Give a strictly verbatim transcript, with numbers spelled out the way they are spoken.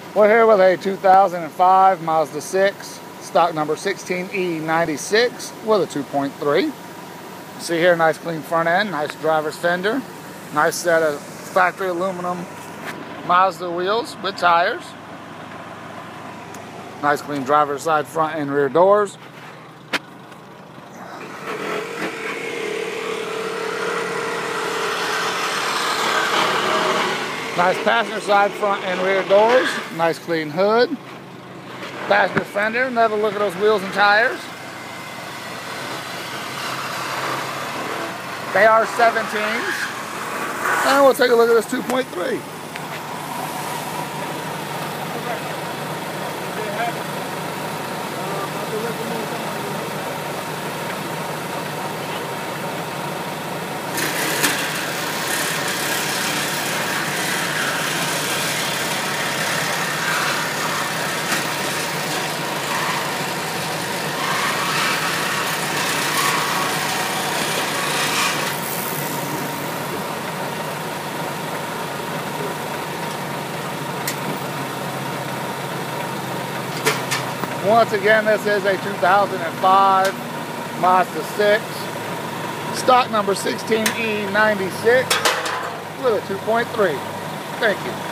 We're here with a two thousand five Mazda six, stock number sixteen E ninety-six with a two point three. See here, nice clean front end, nice driver's fender, nice set of factory aluminum Mazda wheels with tires. Nice clean driver's side front and rear doors. Nice passenger side front and rear doors. Nice clean hood. Passenger fender. Never look at those wheels and tires. They are seventeens. And we'll take a look at this two point three. Once again, this is a two thousand five Mazda six, stock number sixteen E ninety-six with a two point three. Thank you.